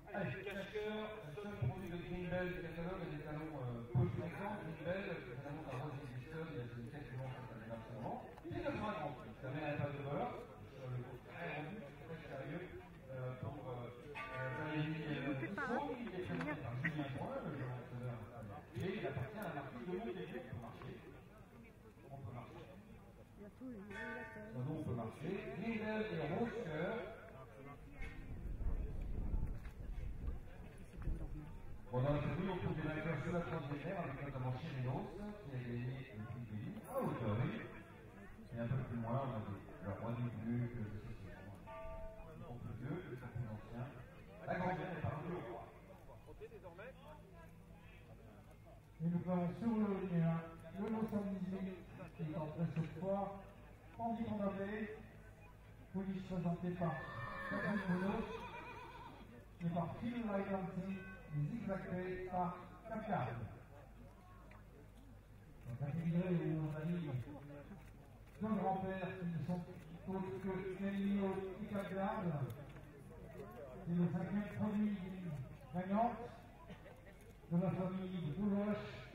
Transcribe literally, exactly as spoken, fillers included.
Allez, cache-cœur, seul produit de Greenbell du catalogue et des talons euh, Paul Fréquent. Greenbell, c'est un talon d'un Rose Edison, il y a une quelques mois, ça s'appelle absolument. C'est notre grand prix. Ça met un tas de voleur, sur le coup très rendu, très sérieux, euh, pour euh, Valérie Dussault, il est présenté par Julien Point, le joueur et il appartient à la marque de Montpellier. On peut marcher. On peut marcher. On peut marcher. Greenbell et Rose Cœur. Bon, dans la série, on trouve des vainqueurs sur la troisième avec notamment Chirinos, qui a gagné le prix de Béli, à hauteur. Et un peu plus loin, on a des, le roi du bleu, que je sais c'est vraiment un peu vieux, le sont plus ancien. La grand-mère est parmi au roi. Et nous avons sur le linéa le mot cent dix-huit qui est en presse au foire, Pendu Condamné, police présentée par Catherine Bono et par Phil Lylanti, et zigzagé par Capcard. Donc un figuré où on a mis deux grands-pères qui ne sont autres que Nelly et Capcard. C'est le cinquième produit gagnante de la famille Bouloche.